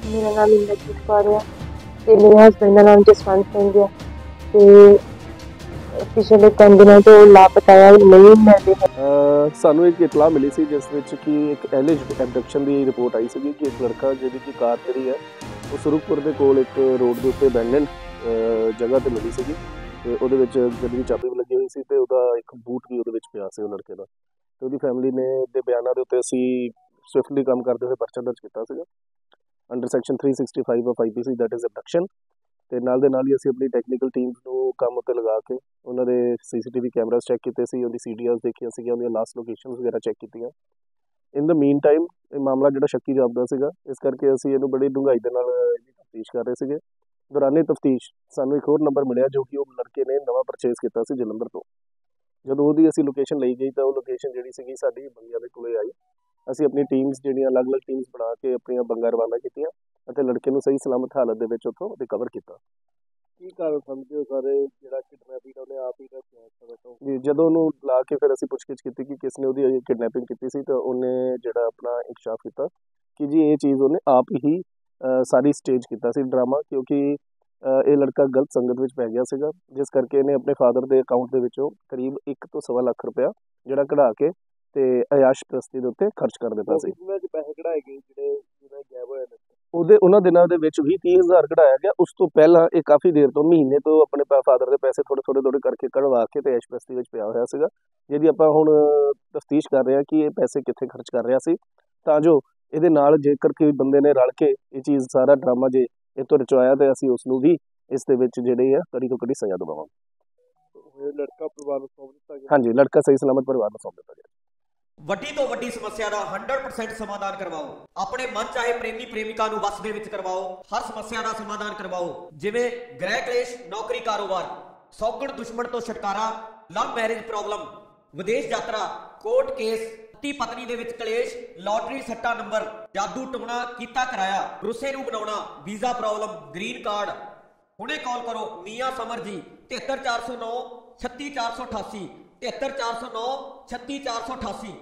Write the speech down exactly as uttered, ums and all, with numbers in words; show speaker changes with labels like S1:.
S1: ਮੇਰਾ ਨਾਮ ਇੰਦਰਜੀਤ ਕੌਰ ਹੈ ਤੇ ਮੇਰੇ ਹਸਬੈਂਡ ਦਾ ਨਾਮ ਜਸਵੰਤ ਸਿੰਘ ਹੈ ਤੇ ਪਿਛਲੇ ਤਿੰਨ ਦਿਨਾਂ ਤੋਂ ਲਾਪਤਾ ਨਹੀਂ ਮਿਲਦੇ ਹਨ।
S2: ਅ ਸਾਨੂੰ ਇੱਕ ਇਤਲਾਹ ਮਿਲੀ ਸੀ ਜਿਸ ਵਿੱਚ ਕਿ ਇੱਕ ਐਲਿਜਡ ਐਬਡਕਸ਼ਨ ਦੀ ਰਿਪੋਰਟ ਆਈ ਸੀ ਕਿ ਇੱਕ ਲੜਕਾ ਜਿਹਦੀ ਕਿ ਕਾਰ ਜਿਹੜੀ ਹੈ ਉਹ ਸਰੂਪਪੁਰ ਦੇ ਕੋਲ ਇੱਕ ਰੋਡ ਦੇ ਉੱਤੇ ਅਬੈਂਡਨ ਜਗ੍ਹਾ ਤੇ ਮਿਲੀ ਸੀਗੀ ਤੇ ਉਹਦੇ ਵਿੱਚ ਗੱਡੀ ਦੀ ਚਾਬੀ ਵੀ ਲੱਗੀ ਹੋਈ ਸੀ ਤੇ ਉਹਦਾ ਇੱਕ ਬੂਟ ਵੀ ਉਹਦੇ ਵਿੱਚ ਪਿਆ ਸੀ ਉਹ ਲੜਕੇ ਦਾ। ਤੇ ਉਹਦੀ ਫੈਮਿਲੀ ਨੇ ਦੇ ਬਿਆਨਾਂ ਦੇ ਉੱਤੇ ਅਸੀਂ ਸਵਿਫਟਲੀ ਕੰਮ ਕਰਦੇ ਹੋਏ ਪਰਚਾ ਦਰਜ ਕੀਤਾ ਸੀਗਾ under section three sixty five of I P C that is abduction. ਤੇ ਨਾਲ ਦੇ ਨਾਲ ਹੀ ਅਸੀਂ ਆਪਣੀ ਟੈਕਨੀਕਲ ਟੀਮ ਨੂੰ ਕੰਮ ਉੱਤੇ ਲਗਾ ਕੇ ਉਹਨਾਂ ਦੇ C C T V cameras check ਕੀਤੇ ਸੀ, ਉਹਦੀ ਸੀ ਡੀ ਆਰਸ ਦੇਖੀਆਂ ਸੀਗੀਆਂ, ਉਹਦੀਆਂ ਲਾਸਟ ਲੋਕੇਸ਼ਨਸ ਵਗੈਰਾ ਚੈੱਕ ਕੀਤੀਆਂ। ਇਨ ਦ ਮੀਨ ਟਾਈਮ ਇਹ ਮਾਮਲਾ ਜਿਹੜਾ ਸ਼ੱਕੀ ਜਾਪਦਾ ਸੀਗਾ, ਇਸ ਕਰਕੇ ਅਸੀਂ ਇਹਨੂੰ ਬੜੀ ਡੂੰਘਾਈ ਦੇ ਨਾਲ ਇਹਦੀ ਤਫਤੀਸ਼ ਕਰ ਰਹੇ ਸੀਗੇ। ਦੌਰਾਨੇ ਤਫਤੀਸ਼ ਸਾਨੂੰ ਇੱਕ ਹੋਰ ਨੰਬਰ ਮਿਲਿਆ ਜੋ ਕਿ ਉਹ ਲੜਕੇ ਨੇ ਨਵਾਂ ਪਰਚੇਜ਼ ਕੀਤਾ ਸੀ ਜਲੰਧਰ ਤੋਂ। ਜਦੋਂ ਉਹਦੀ ਅਸੀਂ ਲੋਕੇਸ਼ਨ ਲਈ ਗਈ ਤਾਂ ਉਹ ਲੋਕੇਸ਼ਨ ਜਿਹੜੀ ਸੀਗੀ ਸਾਡੀ ਬੰਗਿਆਂ ਦੇ ਕੋਲੇ ਆਈ। ਅਸੀਂ ਆਪਣੀ ਟੀਮਸ ਜਿਹੜੀਆਂ ਅਲੱਗ-ਅਲੱਗ ਟੀਮਸ ਬਣਾ ਕੇ ਆਪਣੀਆਂ ਬੰਗਾਂ ਰਵਾਨਾ ਕੀਤੀਆਂ ਅਤੇ ਲੜਕੇ ਨੂੰ ਸਹੀ ਸਲਾਮਤ ਹਾਲਤ ਦੇ ਵਿੱਚ ਉੱਥੋਂ ਰਿਕਵਰ ਕੀਤਾ।
S3: ਕੀ ਕਾਰਨ ਸਮਝਦੇ ਹੋ ਸਾਰੇ ਜਿਹੜਾ ਕਿਡਨੈਪਿੰਗ ਉਹਨੇ ਆਪ ਹੀ ਦੱਸਿਆ?
S2: ਜੀ ਜਦੋਂ ਉਹਨੂੰ ਲਾ ਕੇ ਫਿਰ ਅਸੀਂ ਪੁੱਛਗਿੱਛ ਕੀਤੀ ਕਿ ਕਿਸ ਨੇ ਉਹਦੀ ਕਿਡਨੈਪਿੰਗ ਕੀਤੀ ਸੀ ਤਾਂ ਉਹਨੇ ਜਿਹੜਾ ਆਪਣਾ ਇਨਕਸ਼ਾਫ ਕੀਤਾ ਕਿ ਜੀ ਇਹ ਚੀਜ਼ ਉਹਨੇ ਆਪ ਹੀ ਸਾਰੀ ਸਟੇਜ ਕੀਤਾ ਸੀ ਡਰਾਮਾ, ਕਿਉਂਕਿ ਇਹ ਲੜਕਾ ਗਲਤ ਸੰਗਤ ਵਿੱਚ ਪੈ ਗਿਆ ਸੀਗਾ ਜਿਸ ਕਰਕੇ ਇਹਨੇ ਆਪਣੇ ਫਾਦਰ ਦੇ ਅਕਾਊਂਟ ਦੇ ਵਿੱਚੋਂ ਕਰੀਬ ਇੱਕ ਤੋਂ ਸਵਾ ਲੱਖ ਰੁਪਇਆ ਜਿਹੜਾ ਕਢਾ ਕੇ ਤੇ ਅਯਾਸ਼ ਪ੍ਰਸਤੀ ਦੇ ਉੱਤੇ ਖਰਚ ਕਰ ਦਿੱਤਾ ਸੀ।
S3: ਪੈਸੇ ਕਢਾਏ ਗਏ ਜਿਹੜੇ ਜਿਹਨਾਂ ਗਾਇਬ ਹੋਏ ਨੇ
S2: ਉਹਦੇ ਉਹਨਾਂ ਦਿਨਾਂ ਦੇ ਵਿੱਚ ਵੀਹ ਤੀਹ ਹਜ਼ਾਰ ਕਢਾਇਆ ਗਿਆ। ਉਸ ਤੋਂ ਪਹਿਲਾਂ ਇਹ ਕਾਫੀ ਦੇਰ ਤੋਂ ਮਹੀਨੇ ਤੋਂ ਆਪਣੇ ਫਾਦਰ ਦੇ ਪੈਸੇ ਥੋੜ੍ਹੇ ਥੋੜ੍ਹੇ ਥੋੜ੍ਹੇ ਕਰਕੇ ਕਢਵਾ ਕੇ ਤੇ ਐਸ਼ ਪ੍ਰਸਤੀ ਵਿੱਚ ਪਿਆ ਹੋਇਆ ਸੀਗਾ, ਜਿਹਦੀ ਆਪਾਂ ਹੁਣ ਤਫਤੀਸ਼ ਕਰ ਰਹੇ ਹਾਂ ਕਿ ਇਹ ਪੈਸੇ ਕਿੱਥੇ ਖਰਚ ਕਰ ਰਿਹਾ ਸੀ, ਤਾਂ ਜੋ ਇਹਦੇ ਨਾਲ ਜੇਕਰ ਕੋਈ ਬੰਦੇ ਨੇ ਰਲ ਕੇ ਇਹ ਚੀਜ਼ ਸਾਰਾ ਡਰਾਮਾ ਜੇ ਇਹ ਤੋਂ ਰਚਵਾਇਆ ਤੇ ਅਸੀਂ ਉਸ ਨੂੰ ਵੀ ਇਸ ਦੇ ਵਿੱਚ ਜਿਹੜੇ ਆ ਕੜੀ ਤੋਂ ਕੜੀ ਸਜ਼ਾ ਦਵਾਵਾਂਗੇ।
S3: ਲੜਕਾ ਪਰਿਵਾਰ ਨੂੰ ਸੌਂਪ ਦਿੱਤਾ ਗਿਆ?
S2: ਹਾਂਜੀ, ਲੜਕਾ ਸਹੀ ਸਲਾਮਤ ਪਰਿਵਾਰ ਨੂੰ ਸੌਂਪ ਦਿੱਤਾ ਗਿਆ।
S4: ਵੱਡੀ ਤੋਂ ਵੱਡੀ ਸਮੱਸਿਆ ਦਾ ਸੌ ਪਰਸੈਂਟ ਸਮਾਧਾਨ ਕਰਵਾਓ। ਆਪਣੇ ਮਨ ਚਾਹੇ ਪ੍ਰੇਮੀ ਪ੍ਰੇਮਿਕਾ ਨੂੰ ਵਸ ਦੇ ਵਿੱਚ ਕਰਵਾਓ। ਹਰ ਸਮੱਸਿਆ ਦਾ ਸਮਾਧਾਨ ਕਰਵਾਓ, ਜਿਵੇਂ ਗ੍ਰਹਿ ਕਲੇਸ਼, ਨੌਕਰੀ, ਕਾਰੋਬਾਰ, ਸੌਗਣ ਦੁਸ਼ਮਣ ਤੋਂ ਛੁਟਕਾਰਾ, ਲਵ ਮੈਰਿਜ ਪ੍ਰੋਬਲਮ, ਵਿਦੇਸ਼ ਯਾਤਰਾ, ਕੋਰਟ ਕੇਸ, ਪਤੀ ਪਤਨੀ ਦੇ ਵਿੱਚ ਕਲੇਸ਼, ਲਾਟਰੀ ਸੱਟਾ ਨੰਬਰ, ਜਾਦੂ ਟੋਣਾ ਕੀਤਾ ਕਰਾਇਆ, ਰੁੱਸੇ ਨੂੰ ਬਣਾਉਣਾ, ਵੀਜ਼ਾ ਪ੍ਰੋਬਲਮ, ਗ੍ਰੀਨ ਕਾਰਡ। ਹੁਣੇ ਕਾਲ ਕਰੋ ਮੀਆਂ ਸਮਰ ਜੀ ਤਿਹੱਤਰ ਚਾਰ ਸੌ ਨੌ ਛੱਤੀ ਚਾਰ ਸੌ ਅਠਾਸੀ ਤਿਹੱਤਰ ਚਾਰ ਸੌ ਨੌ ਛੱਤੀ ਚਾਰ ਸੌ ਅਠਾਸੀ।